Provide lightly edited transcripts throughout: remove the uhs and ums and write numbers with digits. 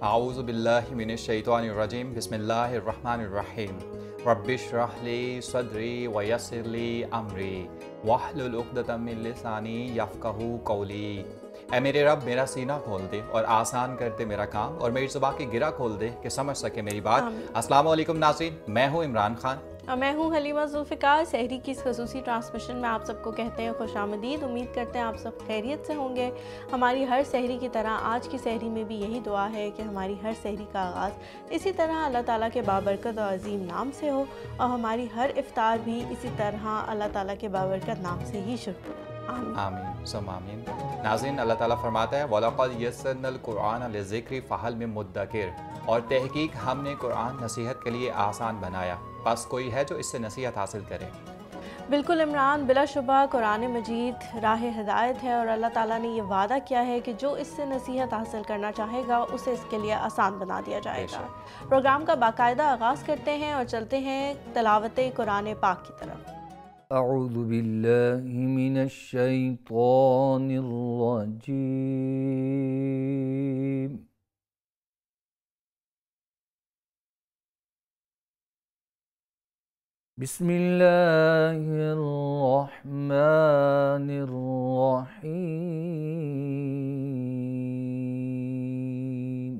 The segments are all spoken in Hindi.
आऊज़ु बिल्लाहि मिनश शैतानिर रजीम बिस्मिल्लाहिर रहमानिर रहीम रब्बिश्रह ली सदरी वयस्सिर ली अमरी वहलुल उक़दतम मिन लिसानी यफ़क़हू क़ौली। ऐ मेरे रब, मेरा सीना खोल दे और आसान कर दे मेरा काम, और मेरी ज़ुबान की गिरा खोल दे कि समझ सके मेरी बात। आमीन। अस्सलामु अलैकुम नाज़रीन, मैं हूँ इमरान खान। और मैं हूँ हलीमा जुल्फ़िकार। सहरी की इस ख़ुसूसी ट्रांसमिशन में आप सबको कहते हैं खुशामदीद। उम्मीद करते हैं आप सब खैरियत से होंगे। हमारी हर सहरी की तरह आज की सहरी में भी यही दुआ है कि हमारी हर सहरी का आगाज़ इसी तरह अल्लाह ताला के बाबरकत और अज़ीम नाम से हो, और हमारी हर इफ्तार भी इसी तरह अल्लाह ताला के बाबरकत नाम से ही शुरू हो। आमीन। आमीन सुम्मा आमीन। नाज़रीन, अल्लाह ताला फरमाता है वलक़द यस्सरनल कुरआन लिज़िक्रि फ़हल मिन मुद्दकिर, और तहकीक हमने कुरान नसीहत के लिए आसान बनाया, बस कोई है जो इससे नसीहत हासिल करे। बिल्कुल इमरान, बिलाशुबा कुरान मजीद राह हिदायत है, और अल्लाह ताला ने ये वादा किया है कि जो इससे नसीहत हासिल करना चाहेगा उसे इसके लिए आसान बना दिया जाएगा। प्रोग्राम का बाकायदा आगाज़ करते हैं और चलते हैं तलावत कुरान पाक की तरफ। अऊज़ु बिल्लाहि मिनश शैतानिर रजीम। बिस्मिल्लाहिर रहमानिर रहीम।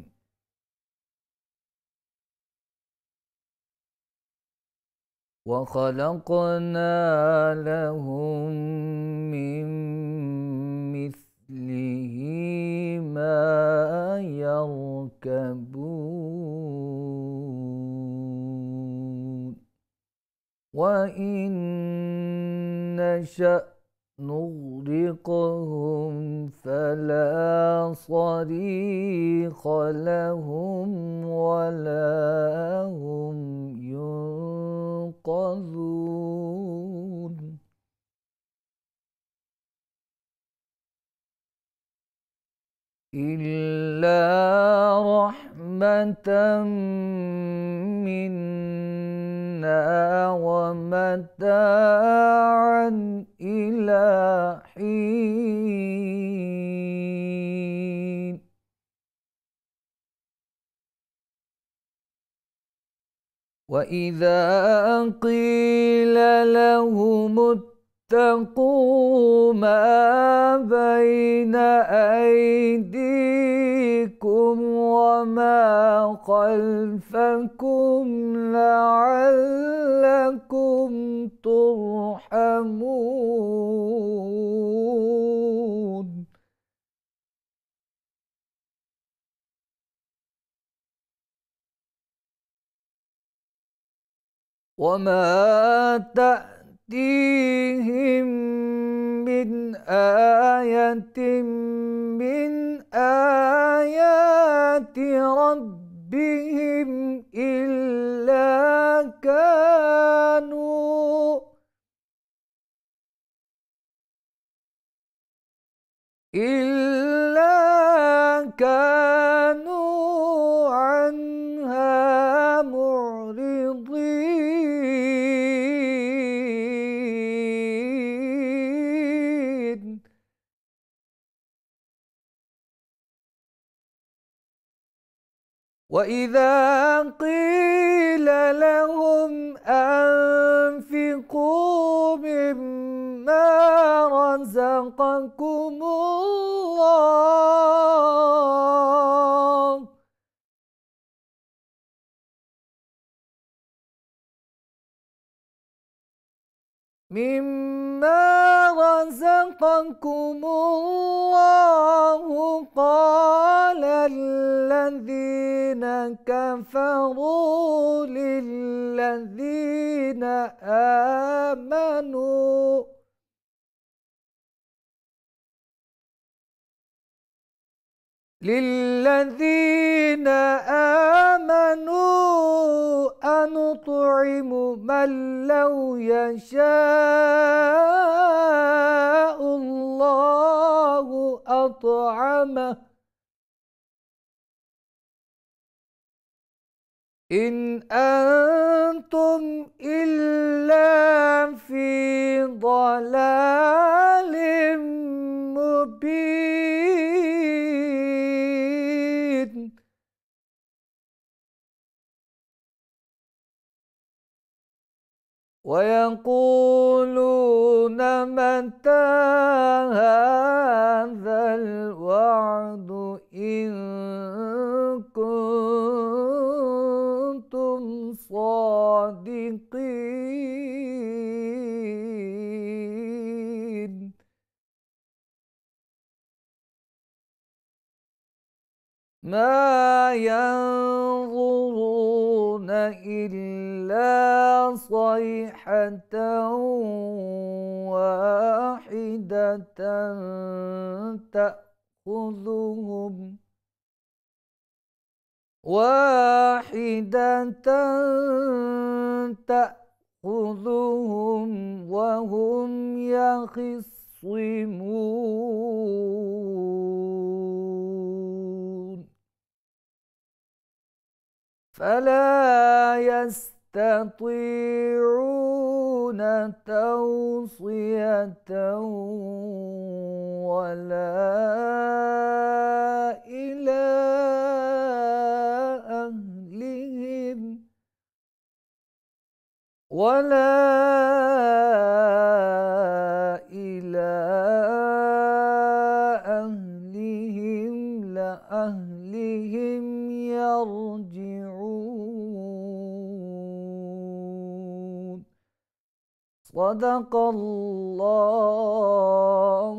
वख़लक़ना लहुम मिन मिस्लिहि मा यरकबून वइन नशअ नुग़रिक़हुम फ़ला صरीख़ लहुम वला हुम युनक़ज़ून। इल्ला रहमतम मिन्ना व मताअन इला हीन। वइज़ा क़ील लहुम इत्तक़ू मा बैन अयदीकुम व मा ख़ल्फ़कुम लअल्लकुम तुरहमून। वमा तअतीहिम मिन आयतिन मिन आयाति रब्बिहिम इल्ला कानू अन्हा मुअरिदीन। वइज़ा क़ील लहुम अन्फ़िक़ू मिम्मा रज़क़कुमुल्लाह قال الذين كفروا للذين آمنوا أنطعم من لو يشاء الله أطعمه إن أنتم إلا في ضلال مبين. ويقولون متى هذا الوعد إن كنتم صادقين ما ينظرون إلا صيحة واحدة تأخذهم وهم يخصمون فلا يستطيعون توصية ولا إلى أهلهم لأهلهم يرجعون صدق الله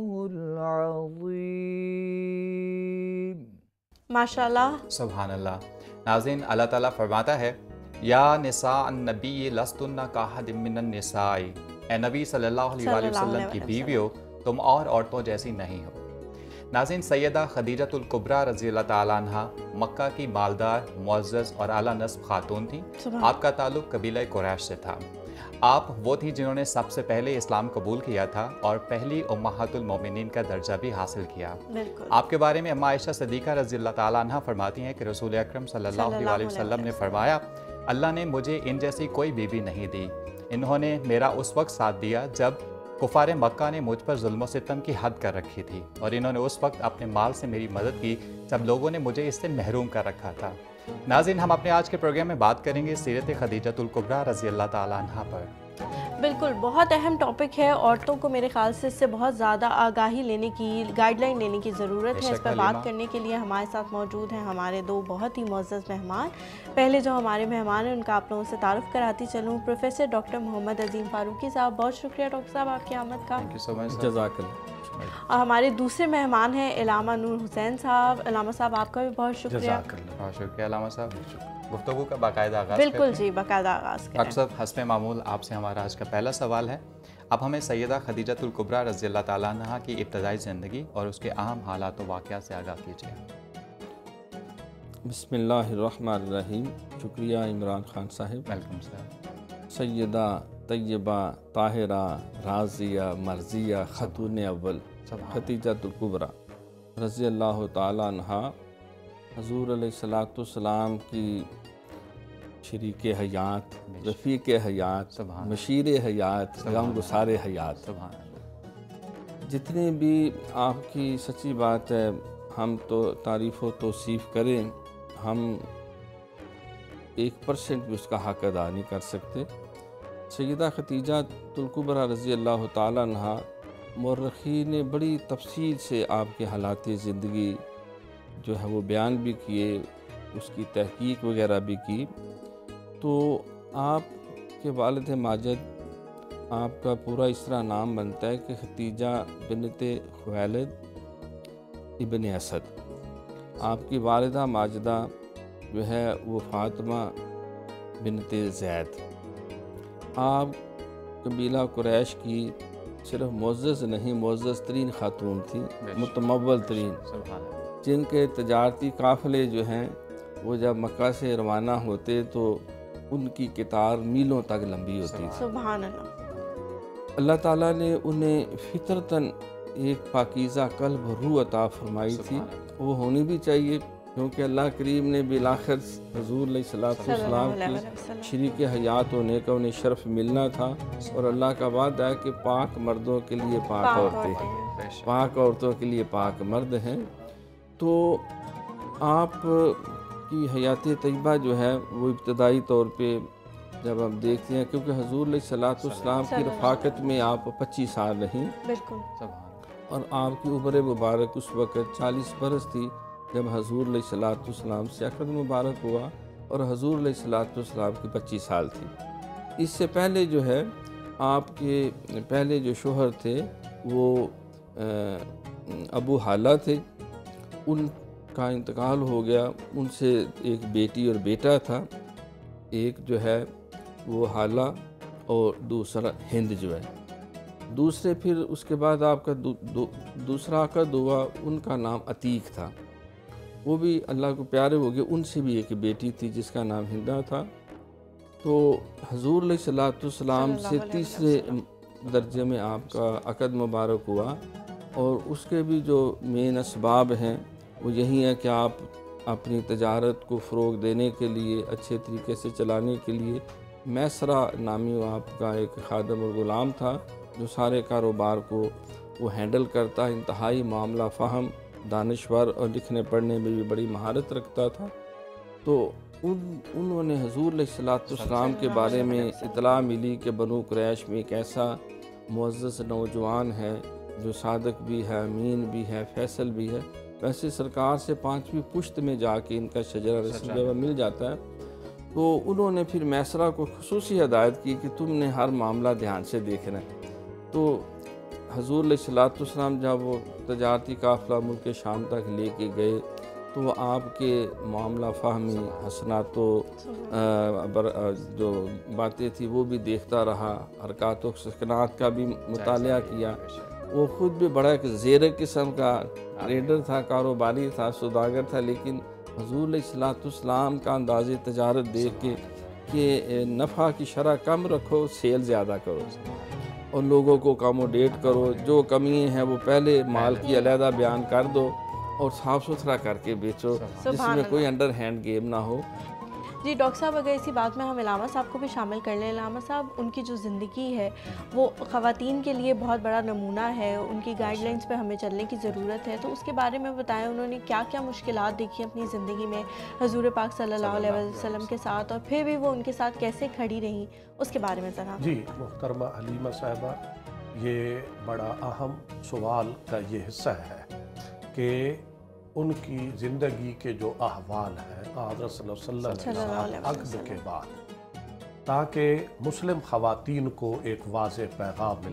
العظीम। माशाल्लाह। सुभान अल्लाह। नाज़रीन, अल्लाह ताला फरमाता है, या निसा नबी लस्तुन्ना काहदिम मिनन निसाई, ए नबी सल्लल्लाहु अलैहि वसल्लम की बीवियों, तुम और औरतों जैसी नहीं हो। नाज़रीन, सैयदा खदीजतुल कुबरा रज़ी अल्लाह ताला अन्हा मक्का की मालदार, मुअज़्ज़ज़ और आला नस्ब खातून थी। आपका ताल्लुक़ कबीला कुरैश से था। आप वो थी जिन्होंने सबसे पहले इस्लाम कबूल किया था और पहली उम्महातुल मोमिनीन का दर्जा भी हासिल किया। आपके बारे में अम्मा आयशा सिद्दीक़ा रज़ी अल्लाह ताला अन्हा फरमाती हैं कि रसूल अकरम सल्लल्लाहु अलैहि वसल्लम ने फरमाया, अल्लाह ने मुझे इन जैसी कोई बीवी नहीं दी। इन्होंने मेरा उस वक्त साथ दिया जब कुफार मक्का ने मुझ पर जुल्म सितम की हद कर रखी थी, और इन्होंने उस वक्त अपने माल से मेरी मदद की जब लोगों ने मुझे इससे महरूम कर रखा था। नाज़रीन, हम अपने आज के प्रोग्राम में बात करेंगे सीरत खदीजतुल कुबरा रज़ी अल्लाह ताला अन्हा पर। बिल्कुल, बहुत अहम टॉपिक है। औरतों को मेरे ख्याल से इससे बहुत ज़्यादा आगाही लेने की, गाइडलाइन लेने की ज़रूरत है। इस पर बात करने के लिए हमारे साथ मौजूद हैं हमारे दो बहुत ही मुअज़्ज़ज़ मेहमान। पहले जो हमारे मेहमान हैं उनका आप लोगों से तारुफ़ कराती चलूँ। प्रोफेसर डॉक्टर मोहम्मद अज़ीम फ़ारूकी साहब, बहुत शुक्रिया डॉक्टर साहब आपकी आमद का। Thank you so much. जज़ाकल्लाह। और हमारे दूसरे मेहमान हैं इलामा नूर हुसैन साहब। इलामा साहब, आपका भी बहुत शुक्रिया। बहुत शुक्रिया इलामा साहब। गुफ्तगू का बाकायदा आगाज़। बिल्कुल जी, बाकायदा आगाज़ करें। डॉक्टर साहब, हस्ब मामूल आपसे हमारा आज का पहला सवाल है। अब हमें सैयदा खदीजतुल कुबरा रज़ी अल्लाह ताला अन्हा की इब्तदाई ज़िंदगी और उसके अहम हालात व वाक़यात से आगाह कीजिए। बिस्मिल्लाहिर्रहमानिर्रहीम। शुक्रिया इमरान खान साहिब। Welcome sir. सैयदा तैयबा ताहिरा राज़िया मर्ज़िया ख़तून अव्वल खदीजतुल कुबरा रज़ी अल्लाह ताला अन्हा हज़ूर अलैहिस्सलाम की शरीक हयात, रफ़ीक हयात, मशीर हयात, गमगुसार हयात। जितनी भी आपकी सच्ची बात है, हम तो तारीफ़ व तौसीफ़ करें, हम 1% भी उसका हक़ अदा नहीं कर सकते। सैयदा खदीजतुल कुबरा रज़ी अल्लाह ताला अन्हा मुर्रख़ीन ने बड़ी तफसील से आपके हालात ज़िंदगी जो है वो बयान भी किए, उसकी तहकीक वगैरह भी की। तो आपके वालिद माजिद, आपका पूरा इस तरह नाम बनता है कि खदीजा बिनते खुवैलिद इब्न असद। आपकी वालिदा माजिदा जो है वो फ़ातिमा बिनते ज़ैद। आप कबीला कुरैश की सिर्फ मुअज़्ज़ज़ नहीं, मुअज़्ज़ज़ तरीन ख़ातून थी, मुतमव्वल तरीन, जिनके तजारती काफ़िले जो हैं वो जब मक्का से रवाना होते तो उनकी कितार मीलों तक लंबी होती थी। सुभान अल्लाह। अल्लाह ताला ने उन्हें फितरतन एक पाकीज़ा कल्ब रूह अता फरमाई थी। वो होनी भी चाहिए, क्योंकि अल्लाह करीम ने बिलाखिर हुज़ूर अलैहिस्सलाम की शरीक हयात होने का उन्हें शर्फ मिलना था। और अल्लाह का वादा है कि पाक मर्दों के लिए पाक औरतें हैं, पाक औरतों के लिए पाक मर्द हैं। तो आप की हयात तय्यबा जो है वो इब्तदाई तौर पे जब हम देखते हैं, क्योंकि हुज़ूर अलैहिस्सलाम की रफ़ाकत में आप 25 साल रहीं बिल्कुल। और आपकी उम्र मुबारक उस वक़्त 40 बरस थी जब हुज़ूर अलैहिस्सलाम से अक़द मुबारक हुआ और हुज़ूर अलैहिस्सलाम की 25 साल थी। इससे पहले जो है आपके पहले जो शोहर थे वो अबू हाला थे, उनका इंतकाल हो गया। उनसे एक बेटी और बेटा था, एक जो है वो हाला और दूसरा हिंद जो है। दूसरे फिर उसके बाद आपका दूसरा अक़द हुआ, उनका नाम अतीक था, वो भी अल्लाह को प्यारे हो गए। उनसे भी एक बेटी थी जिसका नाम हिंदा था। तो हुज़ूर अलैहिस्सलाम से तीसरे दर्जे में आपका अक़द मुबारक हुआ और उसके भी जो मेन असबाब हैं वो यही है कि आप अपनी तजारत को फ़रोग़ देने के लिए, अच्छे तरीके से चलाने के लिए मैसरा नामी आपका एक खादम और ग़ुलाम था जो सारे कारोबार को वो हैंडल करता, इंतहाई मामला फ़हम, दानिश्वर और लिखने पढ़ने में भी बड़ी महारत रखता था। तो उन्होंने हुज़ूर अलैहिस्सलाम के बारे में इतला मिली कि बनु कुरैश में एक ऐसा मुअज़्ज़ज़ नौजवान है जो सादक भी है, अमीन भी है, फैसल भी है। वैसे सरकार से 5वीं पुश्त में जाके इनका शजरा रसूल मिल जाता है। तो उन्होंने फिर मैसरा को खुसूसी हिदायत की कि तुमने हर मामला ध्यान से देखना है। तो हुज़ूर अलैहिस्सलाम जब वो तजारती काफ़िला मुल्क शाम तक लेके गए तो वो आपके मामला फ़हमी, हसनातो जो बातें थी वो भी देखता रहा, हरकत व सकनात का भी मुतालिया किया। वो ख़ुद भी बड़ा एक ज़ेर किस्म का ट्रेडर था, कारोबारी था, सौदागर था, लेकिन हुज़ूर अलैहिस्सलाम का अंदाज़े तजारत देख के कि नफ़ा की शरह कम रखो, सेल ज़्यादा करो और लोगों को अकोमोडेट करो, जो कमियाँ हैं वो पहले माल की अलहदा बयान कर दो और साफ़ सुथरा करके बेचो, जिसमें कोई अंडर हैंड गेम ना हो। जी डॉक्टर साहब, अगर इसी बात में हम इलामा साहब को भी शामिल कर लें। इलामा साहब, उनकी जो ज़िंदगी है वो ख़वातीन के लिए बहुत बड़ा नमूना है, उनकी गाइडलाइंस पे हमें चलने की ज़रूरत है। तो उसके बारे में बताएं, उन्होंने क्या क्या मुश्किलात देखी अपनी ज़िंदगी में हुज़ूर पाक सल्लल्लाहु अलैहि वसल्लम के साथ, और फिर भी वो उनके साथ कैसे खड़ी रहीं, उसके बारे में ज़रा। जी मुहतरमा हलीमा साहिबा, ये बड़ा अहम सवाल का ये हिस्सा है कि उनकी ज़िंदगी के जो अहवाल हैं हज़रत सल्लल्लाहु अलैहि वसल्लम के बाद, ताकि मुस्लिम ख़वातीन को एक वाज़ेह पैगाम मिल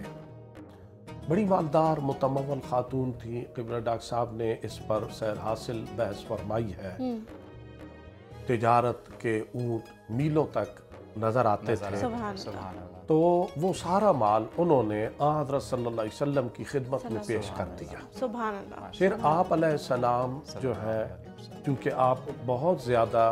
सके। बड़ी मालदार मुतमव्वल खातून थी। क़िबला डॉक्टर साहब ने इस पर सैर हासिल बहस फरमाई है। तिजारत के ऊँट मीलों तक नज़र आते थे, तो वो सारा माल उन्होंने हज़रत सल्लल्लाहु अलैहि वसल्लम की खिदमत में पेश कर दिया। सुभान अल्लाह। फिर आप अलैहिस्सलाम जो है, क्योंकि आप बहुत ज़्यादा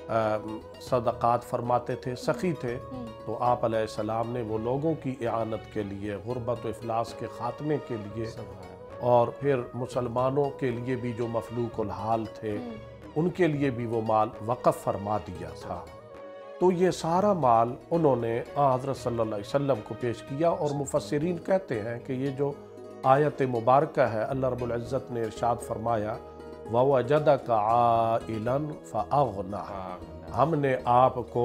सदक़ात फरमाते थे, सखी थे, तो आप अलैहिस्सलाम ने वो लोगों की इआनत के लिए, गुर्बत व इफ़लास के ख़ात्मे के लिए, और फिर मुसलमानों के लिए भी जो मफलूकुल हाल थे उनके लिए भी वो माल वक़फ़ फरमा दिया था। तो ये सारा माल उन्होंने हज़रत सल्लल्लाहु अलैहि वसल्लम को पेश किया। और मुफस्सिरीन कहते हैं कि ये जो आयत मुबारक है, अल्लाह रब्बुल इज़्ज़त ने इरशाद फरमाया, ववजदका आइलन फ़अग़ना, हमने आपको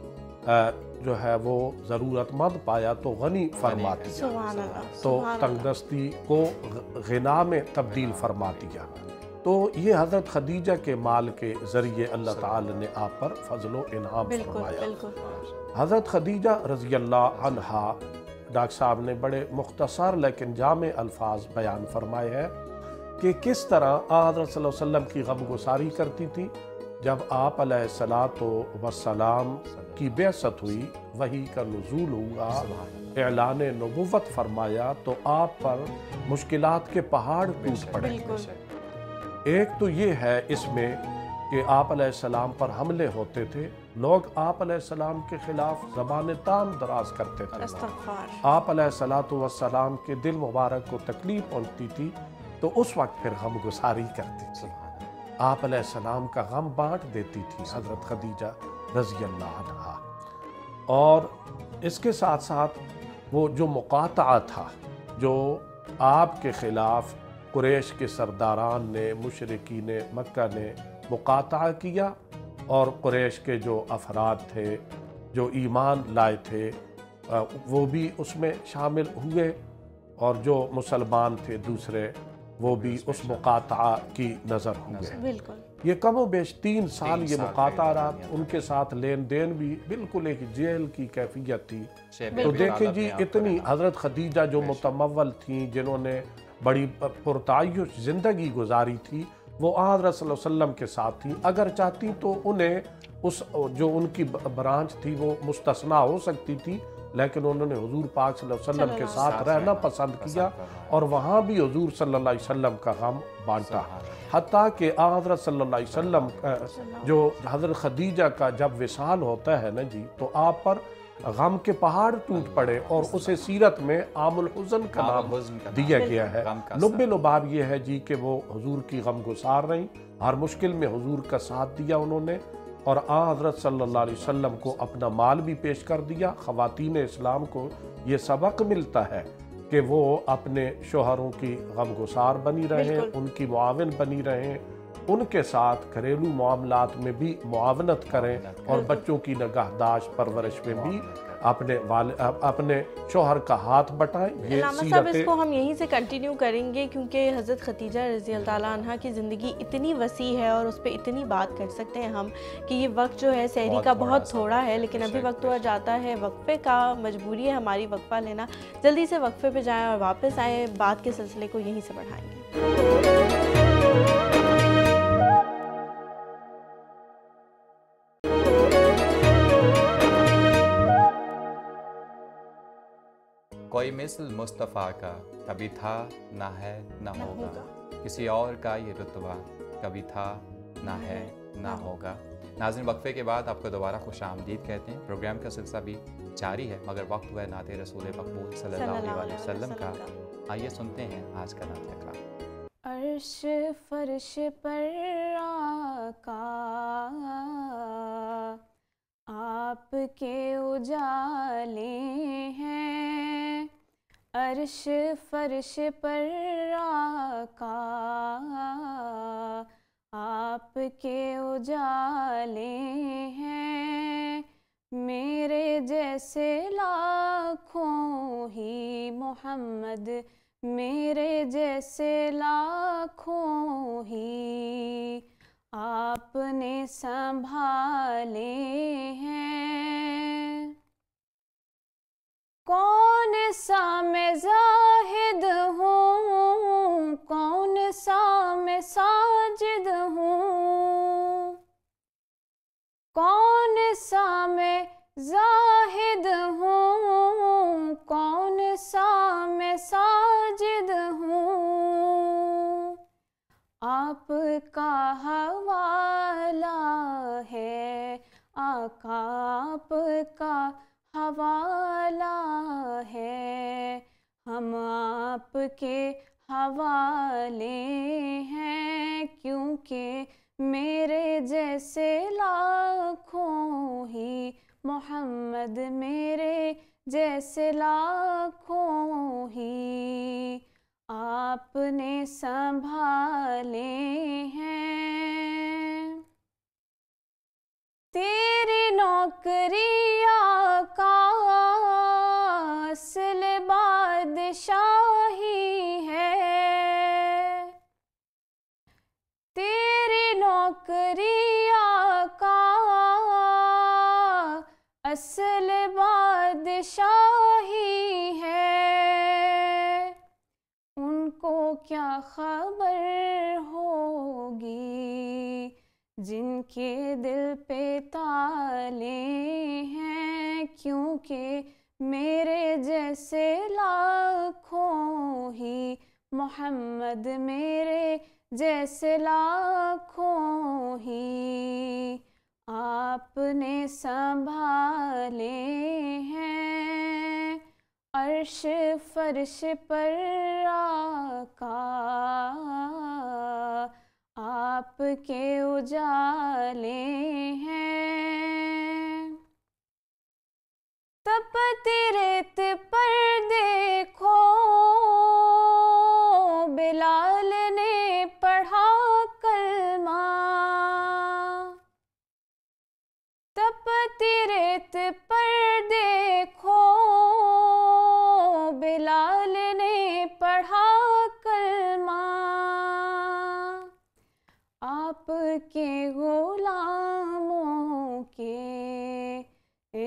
जो है वो ज़रूरतमंद पाया तो गनी फरमा दिया, तो तंगदस्ती को ग़िना में तब्दील फरमा दिया। तो ये हज़रत खदीजा के माल के ज़रिए अल्लाह ताला ने आप पर फ़ज़्ल व इनाम फरमाया। हज़रत खदीजा रज़ी अल्लाह अन्हा, डॉक्टर साहब ने बड़े मुख्तसर लेकिन जामे अल्फाज बयान फरमाए हैं कि किस तरह हज़रत सल्लल्लाहु अलैहि वसल्लम की गमगुसारी करती थी। जब आप अलैहिस्सलातु वस्सलाम की बेअसत हुई, वही का नुज़ूल हुआ, ऐलान नबुव्वत फरमाया, तो आप पर मुश्किलात के पहाड़ टूट पड़े। एक तो ये है इसमें कि आप अलैहिस्सलाम पर हमले होते थे, लोग आप अलैहिस्सलाम के खिलाफ ज़बान तान दराज करते थे, आप अलैहिस्सलातु वस्सलाम के दिल मुबारक को तकलीफ पहुंचती थी, तो उस वक्त फिर गम गुसारी करती थी, आप अलैहिस्सलाम का गम बांट देती थी हज़रत खदीजा रज़ी अल्लाह अन्हा। और इसके साथ साथ वो जो मुक़ाता था, जो आपके ख़िलाफ़ कुरैश के सरदारान ने, मुशरिकीन मक्का ने मुक़ाता किया, और कुरैश के जो अफराद थे जो ईमान लाए थे वो भी उसमें शामिल हुए, और जो मुसलमान थे दूसरे वो भी उस मुकाता की नज़र हुए। बिल्कुल। ये कमो बेश 3 साल 3 ये साल मुकाता रहा, के उनके साथ लेन देन भी बिल्कुल एक जेल की कैफियत थी। शेब तो अबी देखें तालिब जी, ने आपको इतनी देखा। हज़रत खदीजा जो मुतमव्वल थी, जिन्होंने बड़ी पुरतायुश ज़िंदगी गुजारी थी, वो हज़रत सल्लल्लाहु अलैहि वसल्लम के साथ थी। अगर चाहती तो उन्हें उस जो उनकी ब्रांच थी वो मुस्तस्ना हो सकती थी, लेकिन उन्होंने हुजूर पाक सल्लल्लाहु अलैहि वसल्लम के साथ रहना पसंद किया और वहाँ भी हुजूर सल्लल्लाहु अलैहि वसल्लम का गम बांटा। हत्ता कि हज़रत सल्लल्लाहु अलैहि वसल्लम जो हज़रत खदीजा का जब विसाल होता है ना जी, तो आप पर गम के पहाड़ टूट पड़े और उसे सीरत में आमुल हुज़न का नाम दिया गया है। लुब्बे लुबाब ये है जी कि वो हुजूर की गम गुसार रही, हर मुश्किल में हुजूर का साथ दिया उन्होंने, और हज़रत सल्लल्लाहु अलैहि वसल्लम को अपना माल भी पेश कर दिया। ख़वातीन इस्लाम को ये सबक मिलता है कि वो अपने शोहरों की गमगुसार बनी रहें, उनकी मुआविन बनी रहें, उनके साथ घरेलू मामलात में भी मुआवनत करें और बच्चों की निगाहदाश्त परवरिश में भी अपने शोहर का हाथ बटाएं। ये इलामा साहब, इसको हम यहीं से कंटिन्यू करेंगे क्योंकि हज़रत खदीजा रज़ी अल्लाह ताला अन्हा की ज़िंदगी इतनी वसी है और उस पर इतनी बात कर सकते हैं हम कि ये वक्त जो है सहरी का बहुत थोड़ा है, लेकिन अभी वक्त हुआ जाता है वक्फ़े का। मजबूरी है हमारी वक्फ़ा लेना। जल्दी से वक्फ़े पे जाएं और वापस आएँ, बात के सिलसिले को यहीं से बढ़ाएंगे। कोई मिसल मुस्तफ़ा का कभी था ना है ना होगा, किसी और का ये रुतबा कभी था ना है ना होगा। नाज़रीन, वक्फे के बाद आपको दोबारा खुश आमदीद कहते हैं। प्रोग्राम का सिलसिला भी जारी है, मगर वक्त हुआ है नाते रसूल मकबूल सल्लल्लाहु अलैहि वसल्लम का। आइए सुनते हैं आज का नाते कलाम। अर्श फर्श पर आका आपके उजाले हैं, अर्श फर्श पर आका आपके उजाले हैं, मेरे जैसे लाखों ही मोहम्मद, मेरे जैसे लाखों ही आपने संभाले हैं। कौन सा मैं जाहिद हूँ, कौन सा मैं साजिद हूँ, कौन सा मैं जाहिद हूँ, कौन सा मैं साजिद हूँ, आपका हवाला है आका, आपका हवाला है, हम आपके हवाले हैं, क्योंकि मेरे जैसे लाखों ही मोहम्मद, मेरे जैसे लाखों ही आपने संभाले हैं। तेरी नौकरी आका असल बादशाही है, तेरी नौकरी आका असल बादशाही है, उनको क्या खबर होगी जिनके दिल पे ताले हैं, क्योंकि मेरे जैसे लाखों ही मोहम्मद, मेरे जैसे लाखों ही आपने संभाले हैं। अर्श फर्श पर आका आपके उजाले हैं, तपती रेत पर देखो बिलाल ने पढ़ा कलमा, तपती रेत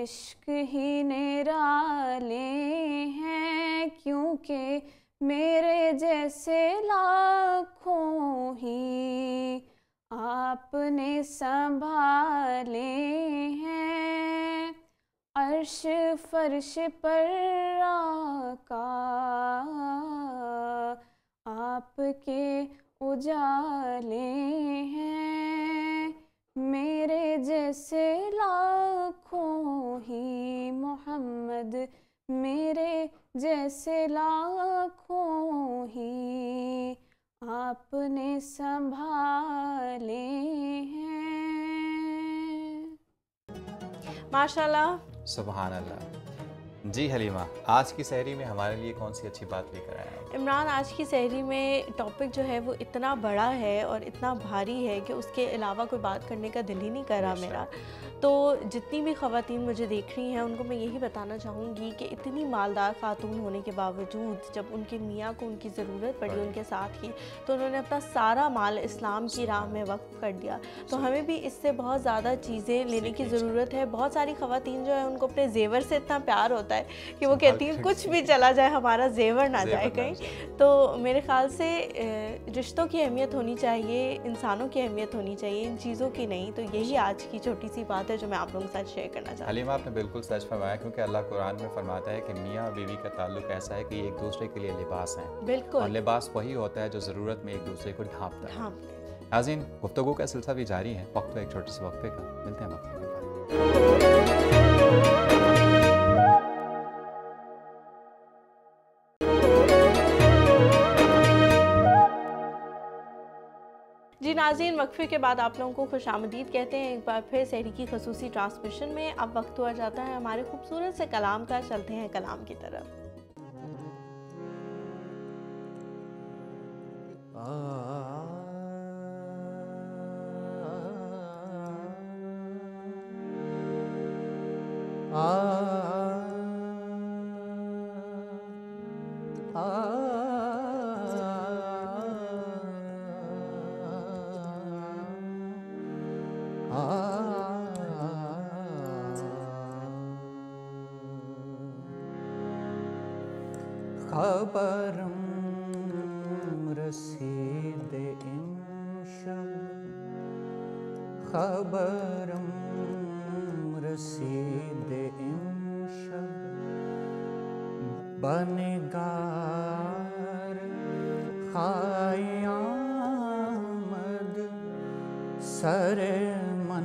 इश्क ही निराले हैं, क्योंकि मेरे जैसे लाखों ही आपने संभाले हैं। अर्श फर्श पर आका आपके उजाले हैं, मेरे जैसे लाखों ही मोहम्मद, मेरे जैसे लाखों ही आपने संभाले हैं। माशाल्लाह। सुभान अल्लाह। जी हलीमा, आज की सहरी में हमारे लिए कौन सी अच्छी बात लेकर आए हैं? इमरान, आज की सहरी में टॉपिक जो है वो इतना बड़ा है और इतना भारी है कि उसके अलावा कोई बात करने का दिल ही नहीं कर रहा मेरा। तो जितनी भी ख़वातीन मुझे देख रही हैं उनको मैं यही बताना चाहूँगी कि इतनी मालदार ख़ातून होने के बावजूद जब उनके मियाँ को उनकी ज़रूरत पड़ी उनके साथ की, तो उन्होंने अपना सारा माल इस्लाम की राह में वक्फ़ कर दिया। तो हमें भी इससे बहुत ज़्यादा चीज़ें लेने की ज़रूरत है। बहुत सारी ख़वातीन जो है उनको अपने जेवर से इतना प्यार होता है कि वो कहती हैं कुछ भी चला जाए हमारा जेवर ना जाए कहीं। तो मेरे ख़्याल से रिश्तों की अहमियत होनी चाहिए, इंसानों की अहमियत होनी चाहिए, इन चीज़ों की नहीं। तो यही आज की छोटी सी बात है जो मैं आप लोगों के साथ शेयर करना चाहती हूँ। हलीमा, आपने बिल्कुल सच फरमाया, क्योंकि अल्लाह कुरान में फरमाता है कि मियाँ और बीवी का ताल्लुक ऐसा है कि एक दूसरे के लिए लिबास हैं। बिल्कुल। और लिबास वही होता है जो ज़रूरत में एक दूसरे को ढांपता है। नाज़रीन, गुफ्तगू का सिलसिला भी जारी है। वक्त एक छोटे से वक्फे का, मिलते हैं वक्फे के बाद। जी नाज़रीन, वक्फे के बाद आप लोगों को खुशामदीद कहते हैं एक बार फिर सहरी की खसूसी ट्रांसमिशन में। अब वक्त हुआ जाता है हमारे खूबसूरत से कलाम का। चलते हैं कलाम की तरफ। खबरम रसीद इमशब, खबरम रसीद इमशब, बनगार खायामद, सर मन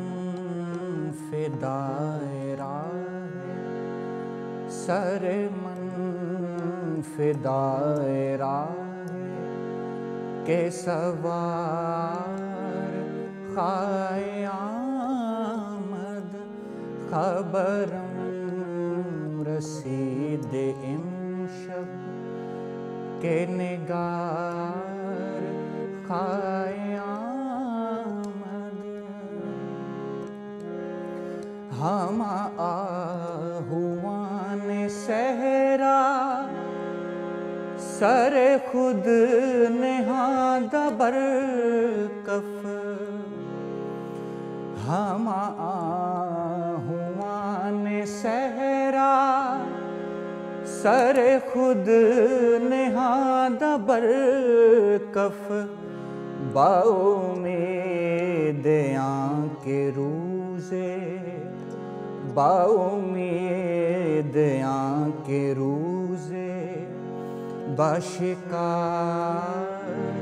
फिदाए राह, सर मन फिदाए राह के सवार खायामद, खबरम रसीद इमशब के निगार खायामद, हम आहुआन सहरा सर खुद नहादा बरकफ, हम आहुआन सहरा सर खुद नहादा बरकफ, बाउम्मीद आंके रूज़े, बाउम्मीद आंके रूज़े, बाशिकार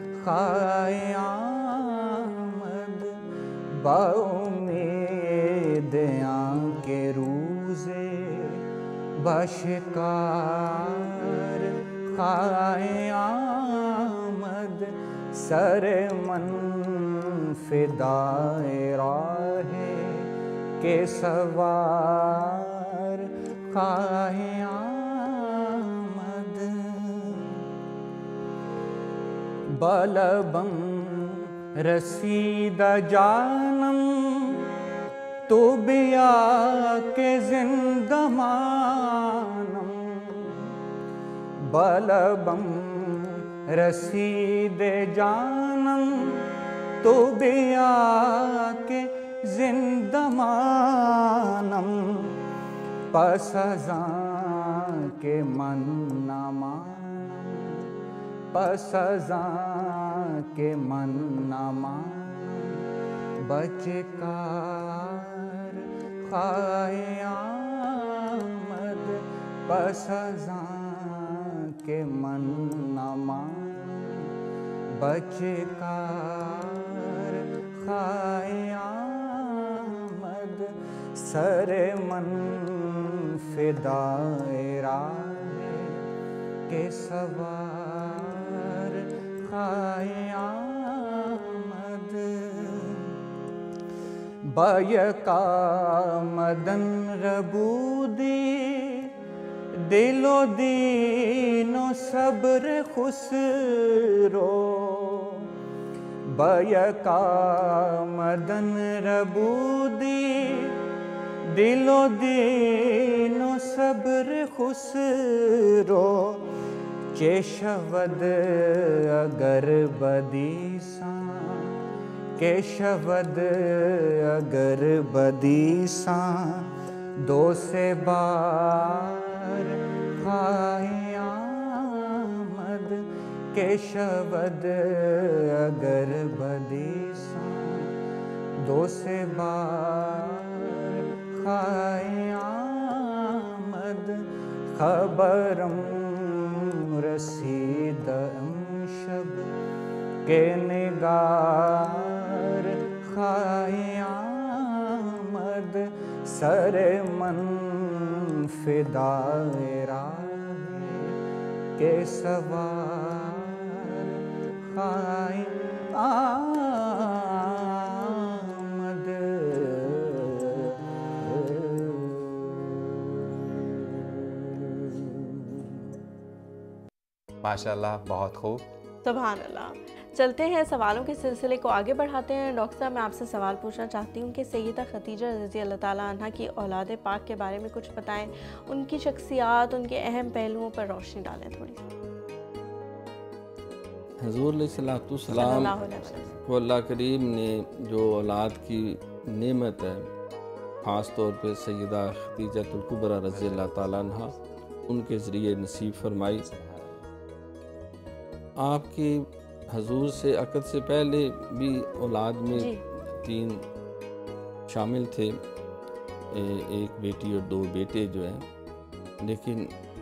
खायामद, बाउम्मीद आंके रूज़े, बाशिकार खायामद, सर मन फिदाए राहे के सवार खायामद, बलबम रसीदा जानम तो बिया के जिंदमानम, बलबम रसीदे जानम तो बिया के जिंदमानम, पसज़ां के मन न मान, पसज़ां के मन न मान, बचकार खाए आमद, पसज़ां के मन न मान, बचकार खाए आमद, सरे मन फिदाए राहे के सवार खाए आमद, बयका मदन रबूदी, दिलो दीनो सब्र खुसरो, बयका मदन रबूदी, दिलो दीनो सब्र खुसरो, केशवद अगर बदीसा, केशवद अगर बदीसा, दो से बार खाए आमद, केशवद अगर बदीसा, दो से बार खाए आमद, खबरम रसीद शब के निगार खाए आमद, सरे मन फिदाए राहे के सवार खाए आमद। माशाल्लाह, बहुत खूब। सुभान अल्लाह। चलते हैं, सवालों के सिलसिले को आगे बढ़ाते हैं। डॉक्टर साहब, मैं आपसे सवाल पूछना चाहती हूँ कि सैयदा खदीजा रज़ी अल्लाह ताला अन्हा की औलाद पाक के बारे में कुछ बताएं, उनकी शख्सियात, उनके अहम पहलुओं पर रोशनी डालें थोड़ी। हुज़ूर अलैहिस्सलाम को अल्लाह करीम ने जो औलाद की नेमत है, ख़ास तौर पे सैयदा खदीजतुल कुबरा रज़ी अल्लाह ताला अन्हा उनके ज़रिए नसीब फरमाई। आपके हजूर से अक़द से पहले भी औलाद में 3 शामिल थे, एक बेटी और 2 बेटे जो हैं, लेकिन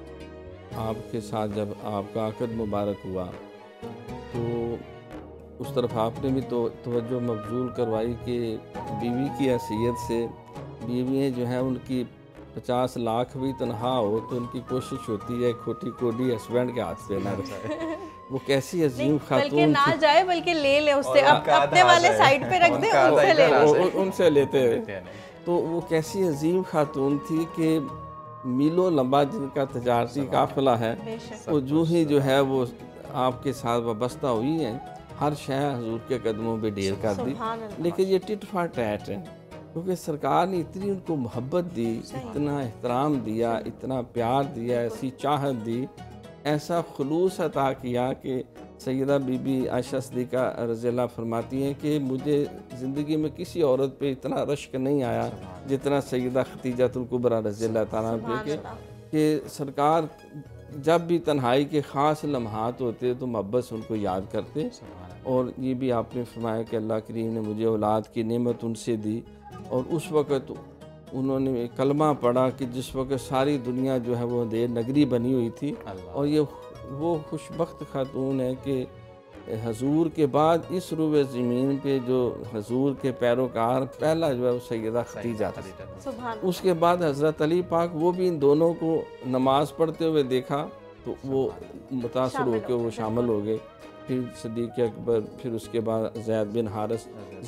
आपके साथ जब आपका अक़द मुबारक हुआ तो उस तरफ आपने भी तो तवज्जो मबज़ूल करवाई कि बीवी की हैसियत से बीवियाँ जो हैं उनकी 50 लाख भी तनख्वाह हो तो उनकी कोशिश होती है खोटी कोडी हस्बैंड के हाथ पे ना रहे। वो कैसी अजीम खातून ना जाए बल्कि ले ले उससे, अपने वाले साइड पे रख दे, उनसे ले ले, उनसे लेते हैं। तो वो कैसी अजीम खातून थी कि मीलों लंबा जिनका तजारती काफिला है, वो जो ही जो है वो आपके साथ वाबस्ता हुई है, हर शय हजूर के कदमों पे ढेर कर दी। लेकिन ये टिट फॉर टैट है, क्योंकि सरकार ने इतनी उनको मोहब्बत दी, इतना एहतराम दिया, इतना प्यार दिया, ऐसी चाहत दी, ऐसा खुलूस अता किया कि सैयदा बीबी आयशा सिद्दीक़ा रज़ियल्लाहु फरमाती हैं कि मुझे ज़िंदगी में किसी औरत पे इतना रश्क नहीं आया जितना सैयदा खदीजतुल कुबरा रज़ियल्लाहु ताला पे कि सरकार जब भी तन्हाई के ख़ास लम्हात होते तो मोहब्बत से उनको याद करते। और ये भी आपने फरमाया कि अल्लाह करीम ने मुझे औलाद की नेमत उनसे दी, और उस वक़्त उन्होंने कलमा पढ़ा कि जिस वक्त सारी दुनिया जो है वो अंधेर नगरी बनी हुई थी, और ये वो खुशबख्त खातून है कि हजूर के बाद इस रुए ज़मीन पे जो हजूर के पैरोकार पहला जो है वो सैयदा खदीजा थी। उसके बाद हज़रत अली पाक वो भी इन दोनों को नमाज पढ़ते हुए देखा तो वो मुतासर होकर वो शामिल हो गए। फिर सिद्दीक़ अकबर, फिर उसके बाद ज़ैद बिन हारिस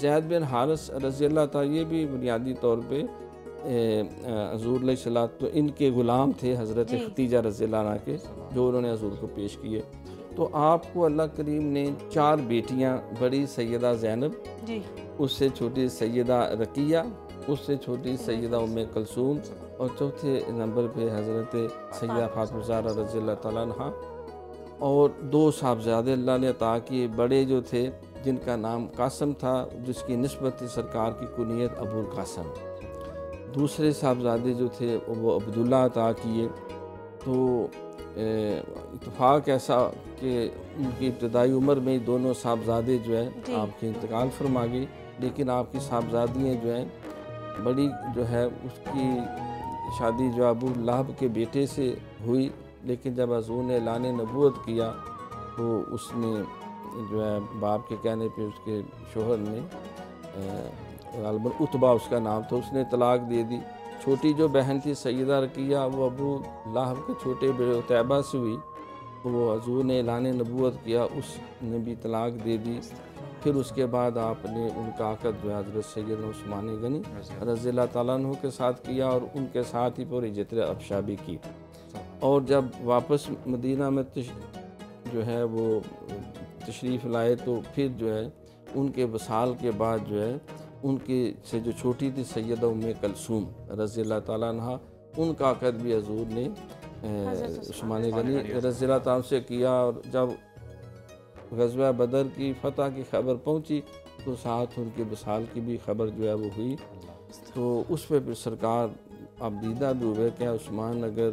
रज़ी अल्लाह ताला, ये भी बुनियादी तौर पे हजूर अलैहिस्सलाम तो इनके ग़ुलाम थे हज़रत खदीजा रज़ियल्लाहु अन्हा के, जो उन्होंने हजूर को पेश किए। तो आपको अल्लाह करीम ने 4 बेटियां, बड़ी सैयदा ज़ैनब, उससे छोटी सैयदा रकिया, उससे छोटी सैयदा उम्मे कुलसूम, और चौथे नंबर पे हज़रत सैयदा फातिमा ज़हरा रज़ियल्लाहु ताला अन्हा, और 2 साहबज़ादे अल्लाह ने अता किए। बड़े जो थे जिनका नाम कासम था, जिसकी निस्बत थी सरकार की कुनियत अबुल कासम। दूसरे साहबजादे जो थे वो अब्दुल्ला अता किए। तो इत्तेफाक ऐसा कि उनकी इब्तदाई उम्र में ही दोनों साहबजादे जो है आपके इंतकाल फरमा गई, लेकिन आपकी साहबजादियाँ जो हैं बड़ी जो है उसकी शादी जो अबू लहब के बेटे से हुई, लेकिन जब हज़ूर ने ऐलान नबूवत किया तो उसने जो है बाप के कहने पे उसके शोहर ने गालिबन उतबा उसका नाम था, उसने तलाक दे दी। छोटी जो बहन थी सैयदा रकिया वो अबू लाहब के छोटे बेटे उतैबा से हुई, तो वो हज़ूर ने ऐलान नबूवत किया, उसने भी तलाक दे दी। फिर उसके बाद आपने उनका आक़द जो हज़रत सैयदना उस्मान गनी रज़ियल्लाहु ताला अन्हु के साथ किया और उनके साथ ही पूरी हिजरत अबशा भी की। और जब वापस मदीना में जो है वो तशरीफ़ लाए तो फिर जो है उनके वसाल के बाद जो है उनके से जो छोटी थी सैयदा उम्मे कलसूम रज़ियल्लाहु ताला अन्हा, उनका आक़द भी हज़ूर ने उस्मान गनी रज़ियल्लाहु ताला से किया। और जब ग़ज़वा बदर की फ़तह की खबर पहुंची तो साथ उनके वसाल की भी खबर जो है वो हुई। तो उस पर फिर सरकार अब दीदा भी हुए क्या उस्मान अगर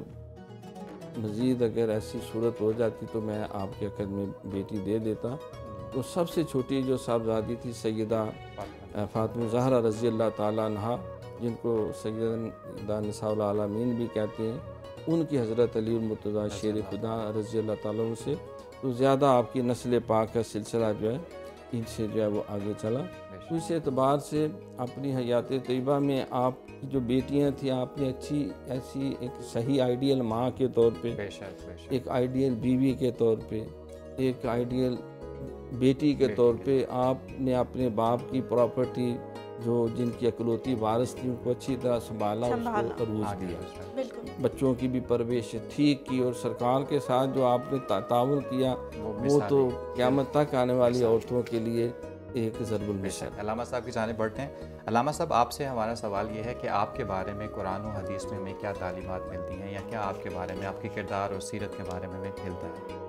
मज़ीद अगर ऐसी सूरत हो जाती तो मैं आपके अक़द में बेटी दे देता। तो सबसे छोटी जो साहबजादी थी सैयदा फ़ातिमा ज़हरा रज़ियल्लाहु ताला अन्हा, जिनको सैयदा निसाउल आलमीन भी कहते हैं, उनकी हज़रत अली मुर्तज़ा शेर खुदा रज़ियल्लाहु ताला अन्हु से तो ज़्यादा आपकी नस्ल पाक का सिलसिला जो है इनसे जो है वो आगे चला। तो इस एतबार से अपनी हयात तैयबा में आपकी जो बेटियां थी आपने अच्छी ऐसी एक सही आइडियल माँ के तौर पे, एक आइडियल बीवी के तौर पे, एक आइडियल बेटी के तौर पे आपने अपने बाप की प्रॉपर्टी जो जिनकी अकलौती वारिस थी उनको अच्छी तरह संभाला, उसको अरूज दिया, बच्चों की भी परवरिश ठीक की। और सरकार के साथ जो आपने ताउन किया वो तो क़यामत तक आने वाली औरतों के लिए एक ज़रूर मिसाल। अल्लामा साहब की जानिब बढ़ते हैं। अल्लामा साहब आपसे हमारा सवाल ये है कि आपके बारे में कुरान और हदीस में हमें क्या तालीमात मिलती हैं, या क्या आपके बारे में आपके किरदार और सीरत के बारे में हमें मिलता है?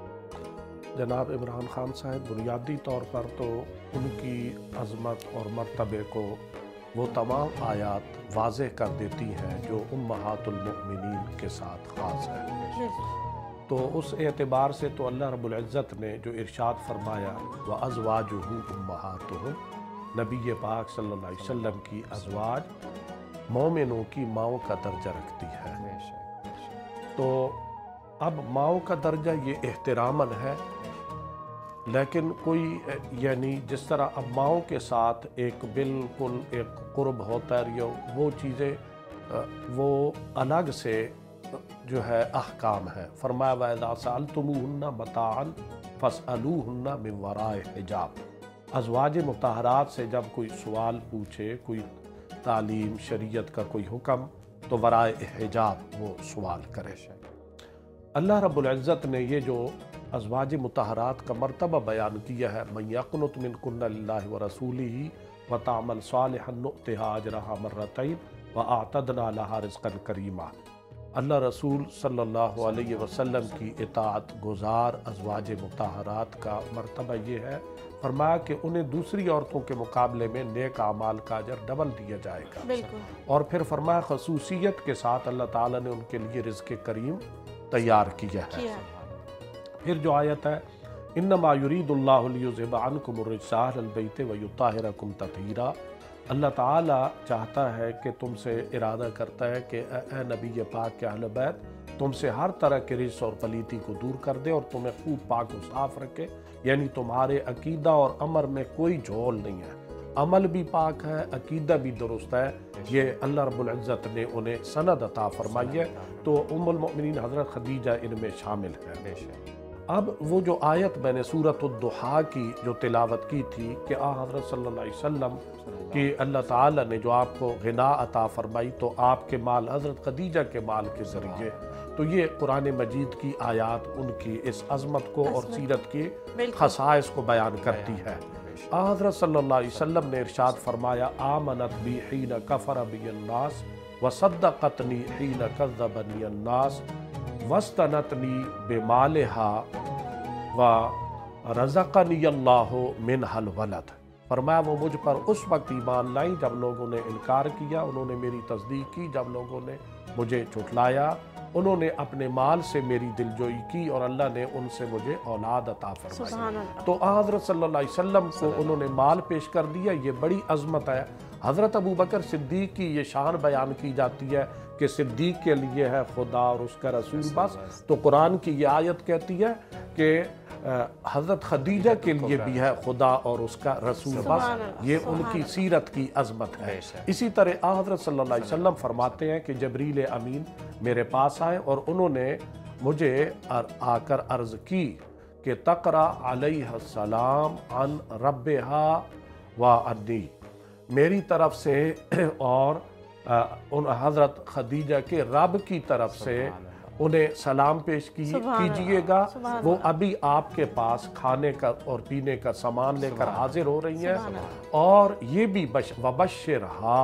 जनाब इमरान खान साहब बुनियादी तौर पर तो उनकी अज़मत और मर्तबे को वो तमाम आयात वाज़ेह कर देती हैं जो उम्महातुल मुमिनीन के साथ ख़ास है। तो उस एतबार से तो अल्लाह रब्बुल इज़्ज़त ने जो इरशाद फरमाया व अज़वाजुहु उम्महातुहुम, नबी पाक सल्लल्लाहु अलैहि वसल्लम की अज़वाज मोमिनों की माओं का दर्जा रखती है। तो अब माओं का दर्जा ये एहतरामन है, लेकिन कोई यानी जिस तरह अब माओं के साथ एक बिल्कुल एक क़ुर्ब होता है, वो चीज़ें वो अलग से जो है अहकाम है। फरमाया वइज़ा सअल्तुमूहुन्ना मताअन फ़स्अलूहुन्ना मिन वराए हिजाब, अज़वाज मुतहरात से जब कोई सवाल पूछे, कोई तालीम शरीयत का कोई हुक्म, तो वराए हिजाब वो सवाल करे। अल्लाह रब्बुल इज़्ज़त ने ये जो अज़वाज मुतहरात का मर्तबा बयान किया है, मन यक़नुत मिनकुन्ना लिल्लाहि व रसूलिही व तअमल सालिहन नुअतिहा अजरहा मर्रतैन व अअतदना लहा रिज़्क़न करीमा। अल्लाह रसूल सल्लल्लाहु अलैहि वसल्लम की इताअत गुज़ार अज़वाज मुतहरात का मर्तबा ये है, फरमाया कि उन्हें दूसरी औरतों के मुकाबले में नेक आमाल का अजर डबल दिया जाएगा। और फिर फरमाया ख़ुसूसियत के साथ अल्लाह ताला ने उनके लिए रिज़्क़ करीम तैयार किया है। फिर जो आयत है इन्नमा युरीदुल्लाहु लियुज़हिबा अन्कुमुर रिज्सा अहलल बैति व युत्ताहिरकुम तत्हीरा, अल्लाह ताला चाहता है कि तुमसे इरादा करता है कि ए नबी पाक के अहल बैत तुमसे हर तरह के रिज्स और पलीती को दूर कर दे और तुम्हें खूब पाक और साफ रखे, यानी तुम्हारे अकीदा और अमल में कोई झोल नहीं है, अमल भी पाक है, अकीदा भी दुरुस्त है। ये अल्लाह रब्बुल इज़्ज़त ने उन्हें सनद अता फरमाई है। तो उम्मुल मोमिनीन हज़रत खदीजा इनमें शामिल है। अब वो जो आयत मैंने सूरत-उद-दुहा की जो तिलावत की थी कि हज़रत सल्लल्लाहु अलैहि वसल्लम कि अल्लाह ताला ने जो आपको गिना अता फरमाई तो आपके माल हज़रत खदीजा के माल के ज़रिए, तो ये कुरान मजीद की आयत उनकी इस अज़मत को और सीरत के खसाइस को बयान करती है। हज़रत सल्लल्लाहु अलैहि वसल्लम ने इरशाद फरमाया आमनत बी हीन कफ़र बिन्नास व सद्दक़तनी हीन कज़्ज़बनी अन्नास वस्तनतनी बेमालिहा व रज़क़नी अल्लाहु मिनहल वलद। फरमाया वो मुझ पर उस वक्त ईमान लाई जब लोगों ने इनकार किया, उन्होंने मेरी तस्दीक की जब लोगों ने मुझे झुठलाया, उन्होंने अपने माल से मेरी दिलजोई की और अल्लाह ने उनसे मुझे औलाद अता फरमाई। सुभान अल्लाह। तो हज़रत सल्लल्लाहु अलैहि वसल्लम को उन्होंने माल पेश कर दिया, ये बड़ी अजमत है। हज़रत अबू बकर सिद्दीक की ये शान बयान की जाती है कि सिद्दीक के लिए है खुदा और उसका रसूल बस। तो कुरान की ये आयत कहती है कि हज़रत खदीजा के लिए भी है खुदा और उसका रसूल बस। ये उनकी सीरत की अजमत है। इसी तरह हज़रत सल्लल्लाहु अलैहि वसल्लम फरमाते हैं कि जबरील अमीन मेरे पास आए और उन्होंने मुझे आकर अर्ज़ की कि तक़रा अलैहिस्सलाम अन रब्बिहा व अन्नी, मेरी तरफ से और उन हज़रत खदीजा के रब की तरफ से उन्हें सलाम पेश कीजिएगा। वो अभी आपके पास खाने का और पीने का सामान लेकर हाजिर हो रही हैं। और ये भी वबश्शिरहा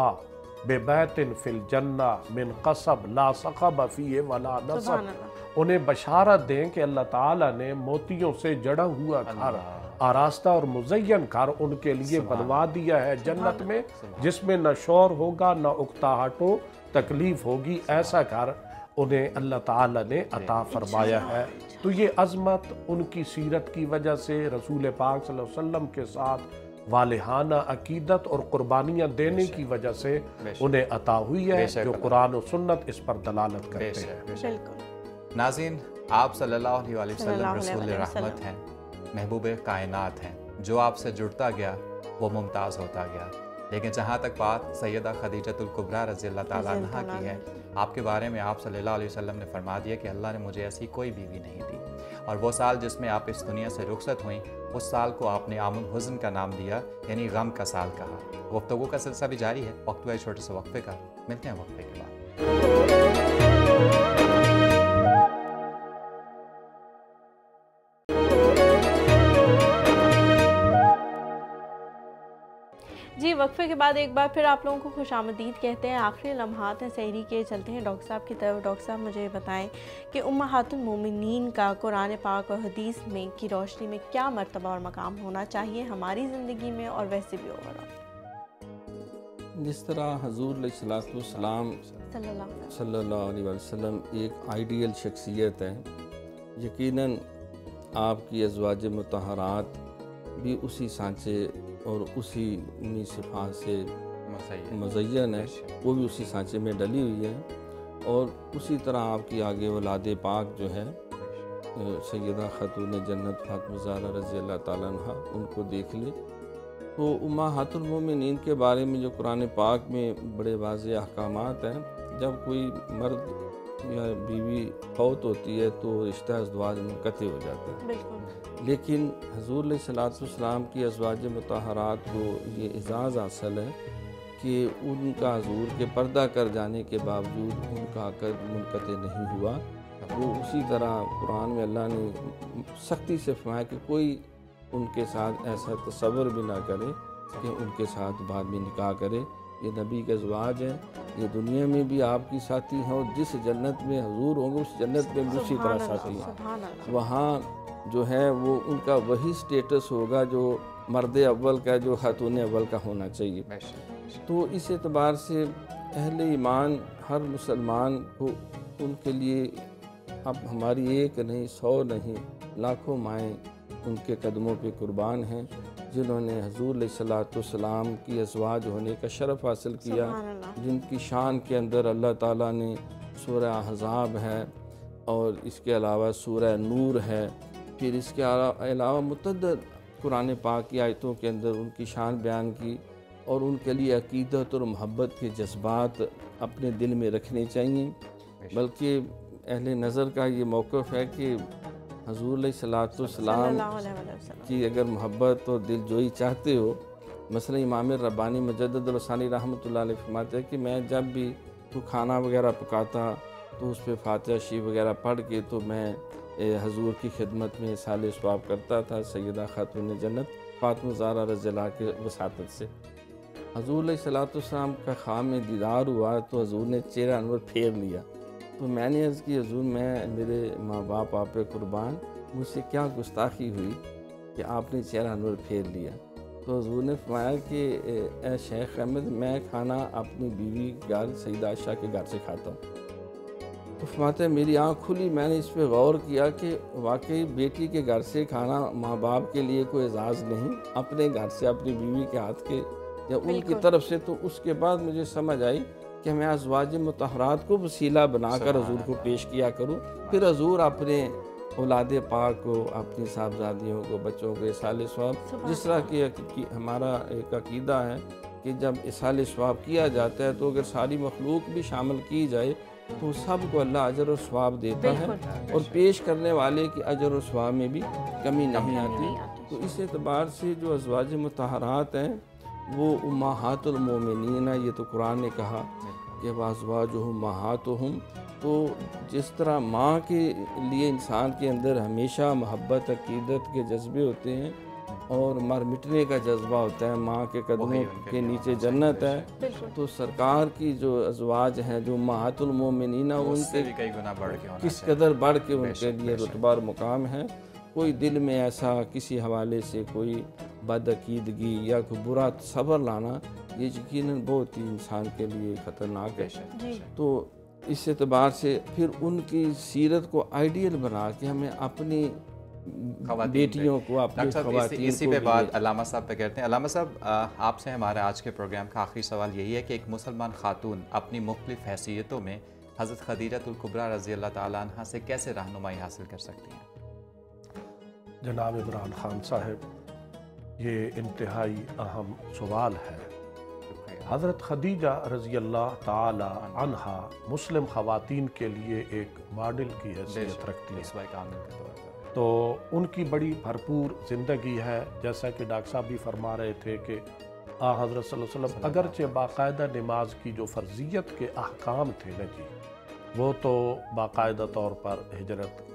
बेबैतिन फिल जन्ना मिन कसब ला सखब फीह वला नसब, उन्हें बशारत दें कि अल्लाह ताला ने मोतियों से जड़ा हुआ घर, आरास्ता और मुज़य्यन घर उनके लिए बनवा दिया है जन्नत में, जिसमें न शोर होगा न उकताहट हो, तकलीफ होगी। ऐसा घर उन्हें अल्लाह ताला ने अता फरमाया है। तो ये अज़मत उनकी सीरत की वजह से, रसूल पाक सल्लल्लाहु अलैहि वसल्लम के साथ वालिहाना अकीदत और कुर्बानियाँ देने की वजह से उन्हें अता हुई है, जो कुरान और सुन्नत इस पर दलालत करते हैं। नाज़रीन, आप सल्लल्लाहु अलैहि वसल्लम रसूल रहमत हैं, महबूब कायनात हैं। जो आपसे जुड़ता गया वो मुमताज़ होता गया। लेकिन जहाँ तक बात सैयदा खदीजतुल कुबरा रज़ी अल्लाह ताला अन्हा की है, आपके बारे में आप सल्लल्लाहु अलैहि वसल्लम ने फरमा दिया कि अल्लाह ने मुझे ऐसी कोई बीवी नहीं दी। और वो साल जिसमें आप इस दुनिया से रुखसत हुई, उस साल को आपने आमुल हुज़्न का नाम दिया, यानी गम का साल कहा। गुफ्तगू का सिलसिला भी जारी है, वक्त हुआ छोटे से वक्फे का। मिलते हैं वक्फे के बाद। जी, वक्फे के बाद एक बार फिर आप लोगों को खुशामदीद कहते हैं। आखिरी लम्हात हैं सहरी के, चलते हैं डॉक्टर साहब की तरफ। डॉक्टर साहब मुझे बताएं कि उम्महातुल मोमिनीन का कुरान पाक और हदीस में की रोशनी में क्या मर्तबा और मकाम होना चाहिए हमारी ज़िंदगी में और वैसे भी ओवरऑल। जिस तरह हुज़ूर सल्लल्लाहु अलैहि वसल्लम एक आइडियल शख्सियत है, यकीनन आपकी अज़वाज मुतहरात भी उसी सांचे और उसी उन्हीं सिफ़ात से मुज़य्यन है, वो भी उसी सांचे में डली हुई है। और उसी तरह आपकी आगे औलाद पाक जो है सैयदा खातून जन्नत फातिमा ज़हरा रज़ी अल्लाह ताला अन्हा, उनको देख ले तो उम्महातुल मोमिनीन के बारे में जो कुरान पाक में बड़े वाज़ेह अहकामात हैं। जब कोई मर्द या बीवी फौत होती है तो रिश्ता अज़वाज मुनक़ती हो जाता है। बिल्कुल। लेकिन हुज़ूर अलैहिस्सलातु वस्सलाम की अज़वाज मुतहरात को ये एज़ाज़ हासिल है कि उनका हुज़ूर के पर्दा कर जाने के बावजूद उनका अक़द मुनक़ती नहीं हुआ। वो उसी तरह कुरान में अल्लाह ने सख्ती से फरमाया कि कोई उनके साथ ऐसा तसव्वुर भी ना करे कि उनके साथ बाद में निकाह करे। ये नबी के अज़वाज हैं, ये दुनिया में भी आपकी साथी हैं और जिस जन्नत में हुज़ूर होंगे उस जन्नत में भी उसी तरह साथी हैं। वहाँ जो है वो उनका वही स्टेटस होगा जो मर्द अव्वल का, जो खातून अव्वल का होना चाहिए। तो इस एतबार से अहले ईमान हर मुसलमान को उनके लिए अब हमारी एक नहीं 100 नहीं लाखों माएँ उनके कदमों पे कुर्बान हैं, जिन्होंने हुज़ूर अलैहिस्सलातु वस्सलाम की अज़वाज होने का शरफ़ हासिल किया, जिनकी शान के अंदर अल्लाह ताला ने सूरह अहज़ाब है और इसके अलावा सूरह नूर है, फिर इसके अलावा मुतअद्दिद कुरान पाक की आयतों के अंदर उनकी शान बयान की। और उनके लिए अक़ीदत और मोहब्बत के जज्बात अपने दिल में रखने चाहिए। बल्कि अहले नज़र का ये मौक़िफ़ है कि हुज़ूर अलैहिस्सलातु वस्सलाम की अगर मोहब्बत और दिलजोई चाहते हो, मसलन इमाम रब्बानी मुजद्दिद लसानी रहमतुल्लाह अलैह फरमाते हैं कि मैं जब भी तो खाना वगैरह पकाता तो उस पर फातिहा शरीफ वगैरह पढ़ के तो मैं हुज़ूर की खिदमत में साले सवाब करता था सैयदा खातून जन्नत फातिमा ज़हरा रज़ी अल्लाह के वसातत से। हुज़ूर अलैहिस्सलातु वस्सलाम का ख़्वाब में दीदार हुआ तो हुज़ूर ने चेहरा अनवर फेर लिया। तो मैंने अर्ज़ की हुज़ूर मैं मेरे माँ बाप आप पे कुर्बान, मुझसे क्या गुस्ताखी हुई कि आपने चेहरा अनवर फेर लिया। तो हुज़ूर ने फरमाया कि ए शेख अहमद, मैं खाना अपनी बीवी के घर सईदा आयशा के घर से खाता हूँ। तो फरमाते हैं मेरी आँख खुली, मैंने इस पे गौर किया कि वाकई बेटी के घर से खाना माँ बाप के लिए कोई एजाज़ नहीं, अपने घर से अपनी बीवी के हाथ के या उनकी तरफ से। तो उसके बाद मुझे समझ आई कि मैं अज़वाज मुतहरात को वसीला बनाकर हजूर को पेश किया करूँ। फिर हजूर अपने औलाद पाक को, अपनी साहबजादियों को, बच्चों को इसाले सवाब, जिस तरह की हमारा एक अकीदा है कि जब इसाले सवाब किया जाता है तो अगर सारी मखलूक भी शामिल की जाए तो सबको अल्लाह अजर और सवाब देता है, और पेश करने वाले की अजर और सवाब में भी कमी नहीं आती। तो इस एतबार से जो अज़वाज मुतहरात हैं वो उम्माहातुल मोमिनीन, ये तो कुरान ने कहा कि वाज़वाजुहुम उम्माहातुहुम। तो जिस तरह माँ के लिए इंसान के अंदर हमेशा मोहब्बत, अकीदत के जज्बे होते हैं और मर मिटने का जज्बा होता है, माँ के कदमों के नीचे जन्नत है, तो सरकार की जो अज़वाज हैं जो उम्माहातुल मोमिनीना, उनसे कई गुना बढ़ के किस कदर बढ़ के उनके लिए रुतबा और मुकाम है। कोई दिल में ऐसा किसी हवाले से कोई बदअकीदगी या कोई बुरा सब्र लाना, ये यकीनन बहुत ही इंसान के लिए ख़तरनाक है। तो इस एतबार से फिर उनकी सीरत को आइडियल बना के हमें अपनी बेटियों को, अपनी ख़वातीन इसी पे बात अल्लामा साहब पे करते हैं। अल्लामा साहब, आपसे हमारे आज के प्रोग्राम का आखिरी सवाल यही है कि एक मुसलमान खातून अपनी मुख्तलिफ़ हैसियतों में हज़रत खदीजतुल कुबरा रज़ी अल्लाह ताला अन्हा से कैसे रहनुमाई हासिल कर सकती हैं? जनाब इमरान खान साहब, ये इंतहाई अहम सवाल है। हज़रत खदीजा रज़ी अल्लाह ताला अन्हा मुस्लिम ख़वातीन के लिए एक मॉडल की हैसियत रखती है। तो उनकी बड़ी भरपूर ज़िंदगी है। जैसा कि डॉक्टर साहब भी फरमा रहे थे कि हज़रत सल्लल्लाहु अलैहि वसल्लम अगरचे बाकायदा नमाज की जो फ़र्जियत के अहकाम थे न जी, वो तो बाकायदा तौर पर हिजरत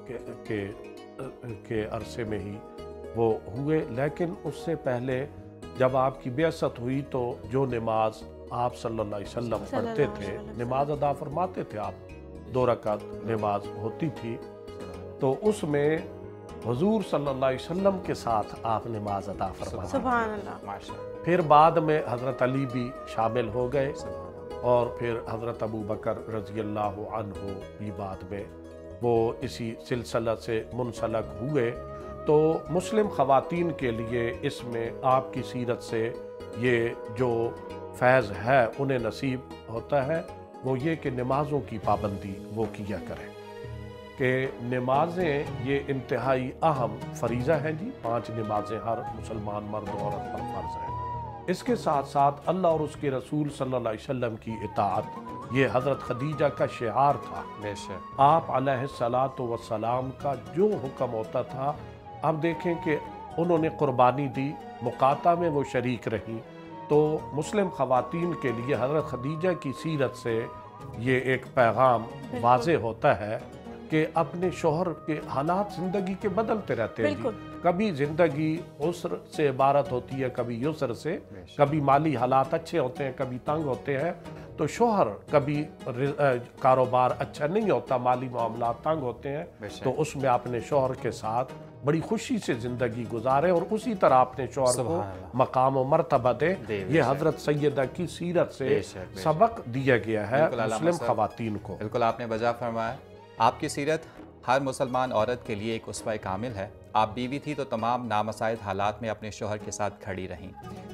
के अरसे में ही वो हुए, लेकिन उससे पहले जब आपकी बेअसत हुई तो जो नमाज आप सल्लल्लाहु अलैहि वसल्लम पढ़ते थे, नमाज अदा फरमाते थे आप, 2 रकात नमाज होती थी, तो उसमें हुजूर सल्लल्लाहु अलैहि वसल्लम के साथ आप नमाज अदा फरमाते। सुभान अल्लाह। फिर बाद में हज़रत अली भी शामिल हो गए, और फिर हज़रत अबू बकर रज़ी अल्लाह अन्हु भी बाद में वो इसी सिलसिला से मुंसलक हुए। तो मुस्लिम ख़वातीन के लिए इसमें आपकी सीरत से ये जो फैज़ है उन्हें नसीब होता है, वो ये कि नमाज़ों की पाबंदी वो किया करें, कि नमाज़ें ये इंतहाई अहम फ़रीज़ा हैं जी। 5 नमाज़ें हर मुसलमान मर्द औरत पर फ़र्ज़ है। इसके साथ साथ अल्लाह और उसके रसूल सल्लल्लाहु अलैहि वसल्लम की इताअत, ये हज़रत खदीजा का शिआर था। बेशक आप अलैहिस्सलातु वस्सलाम का जो हुक्म होता था, अब देखें कि उन्होंने कुर्बानी दी, मुकाता में वो शरीक रहीं। तो मुस्लिम ख़वातीन के लिए हज़रत खदीजा की सीरत से ये एक पैगाम वाज़े होता है कि अपने शोहर के हालात ज़िंदगी के बदलते रहते हैं जी। कभी ज़िंदगी उसर से इबारत होती है, कभी युसर से, कभी माली हालात अच्छे होते हैं, कभी तंग होते हैं। तो शोहर कभी कारोबार अच्छा नहीं होता, माली मामला तंग होते हैं, तो उसमें अपने शोहर के साथ बड़ी खुशी से ज़िंदगी गुजारें और उसी तरह अपने शोहर को मकाम व मर्तबा दें। ये हज़रत सैयदा की सीरत से सबक दिया गया है मुस्लिम ख़वातीन को। बिल्कुल आपने बजा फरमाया। आपकी सीरत हर मुसलमान औरत के लिए एक उसवा कामिल है। आप बीवी थी तो तमाम नामसाइद हालात में अपने शोहर के साथ खड़ी रहीं।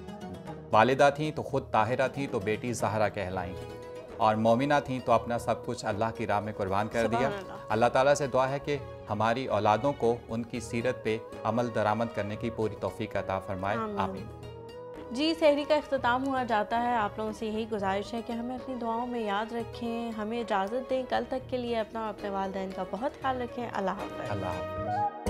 वालिदा थीं तो ख़ुद ताहिरा थी तो बेटी ज़हरा कहलाईं, और मोमिना थीं तो अपना सब कुछ अल्लाह की राह में कुर्बान कर दिया। अल्लाह ताला से दुआ है कि हमारी औलादों को उनकी सीरत पे अमल दरामद करने की पूरी तौफीक अता फरमाए। आमीन। जी, सहरी का इख्तिताम हुआ जाता है। आप लोगों से यही गुजारिश है कि हमें अपनी दुआओं में याद रखें, हमें इजाज़त दें। कल तक के लिए अपना अपने वालिदैन का बहुत ख्याल रखें। अल्लाह हाफ़िज़। अल्लाह हाफ़िज़।